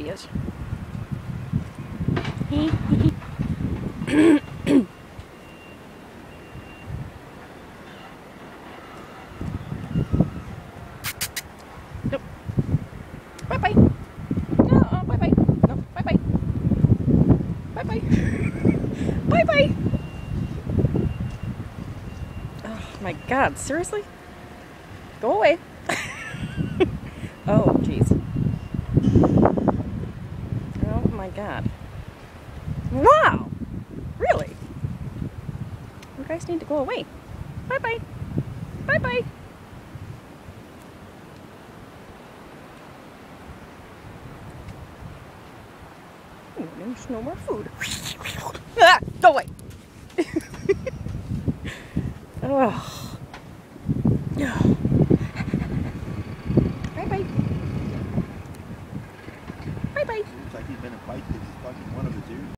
he is. Nope. Bye-bye. No, bye-bye. No, bye-bye. Bye-bye. Bye-bye. Oh, my God. Seriously? Go away. Oh, jeez. Oh, my God. Wow! Really? You guys need to go away. Bye-bye. Bye-bye. There's no more food. Ah, go away. Oh. Bye-bye. Bye-bye. Looks like he's been a fight because he's fucking one of his ears.